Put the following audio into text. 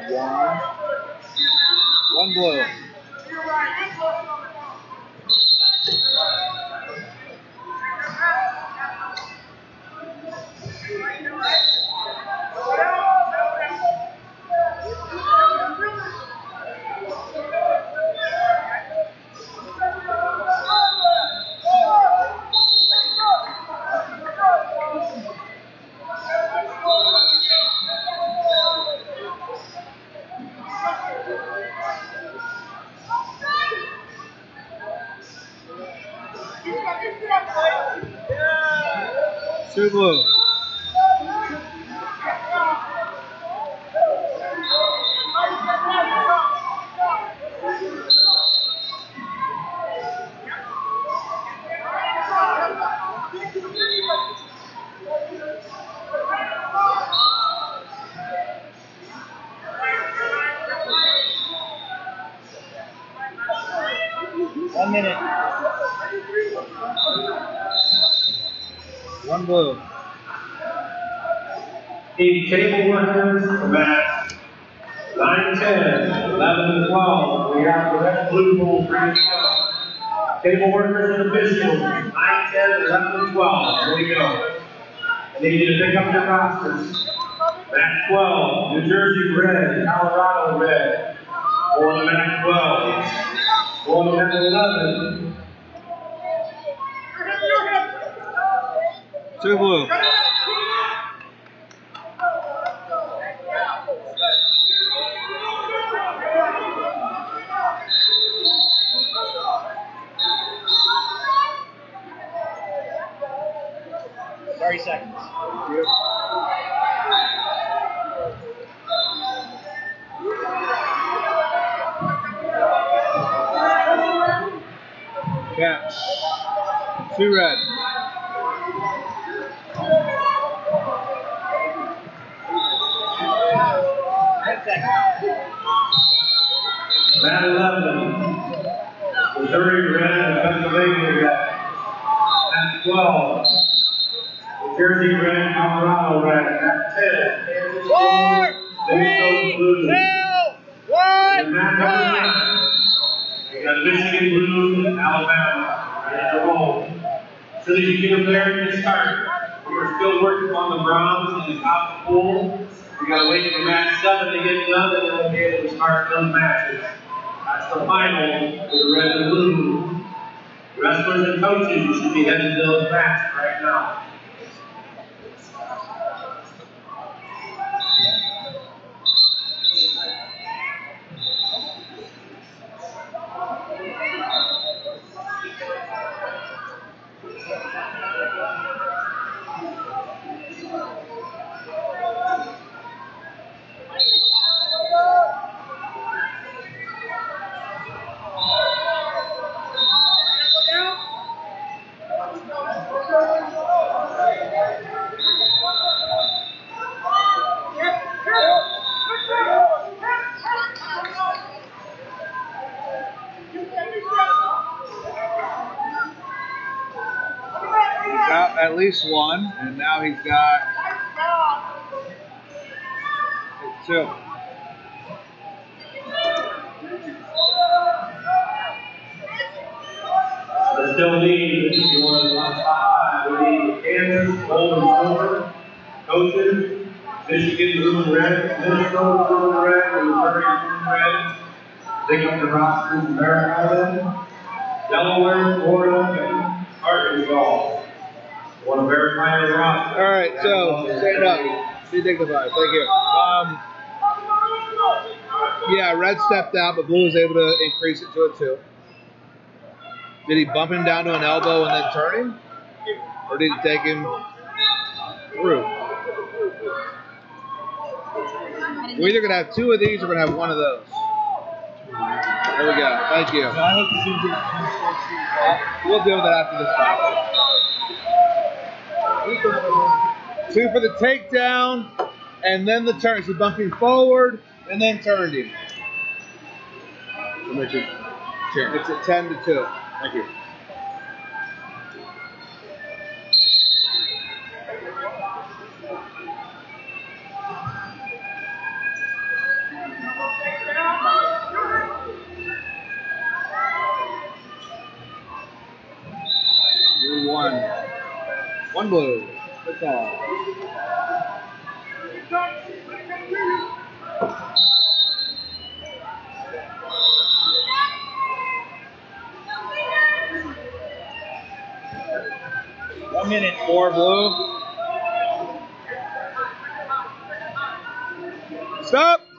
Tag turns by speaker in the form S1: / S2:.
S1: One blue. Two blue. One minute. One blue.
S2: The table workers from at 9, 10, 11, and 12. We have the red blue rules ready to go. Table workers and officials, 9, 10, 11, and 12. Here we go. I need you to pick up your rosters. Mat 12, New Jersey red, Colorado red. For the Mat 12. For the Mat 11.
S1: Two blue. Seconds. Yep. Catch. Two red.
S2: Mat 11. Missouri red and Pennsylvania red. Mat 12. New Jersey red, Colorado red. Mat 10. Kansas
S1: 4,
S2: Minnesota blue.
S1: 2, 1,
S2: Mat 9. We got Michigan blue and Alabama ready to roll. As soon as you get up there, you start. We are still working on the bronze in the top pool. We got to wait for Mat 7 to get done, and then we'll be able to start those matches. That's the final for the red and blue. Wrestlers and coaches should be headed to those mats right now.
S1: Got at least one, and now he's got two.
S2: We still need, if you want to top 5, we need Kansas, gold and silver, coaches, Michigan blue and red, Minnesota blue and red, and Missouri blue and red. Pick up the rosters in Maryland, Delaware, Florida, and Arkansas. Want to verify your roster.
S1: All right, so stand up. Be dignified. Thank you. Yeah, red stepped out, but blue was able to increase it to a 2. Did he bump him down to an elbow and then turn him? Or did he take him through? We're either going to have 2 of these or we're going to have 1 of those. There we go. Thank you. We'll deal with that after this fight. 2 for the takedown, and then the turn. So bumped him forward, and then turned him. It's a 10-2. Thank you. blue. Good call.
S3: One minute, 4 blue.
S1: Stop.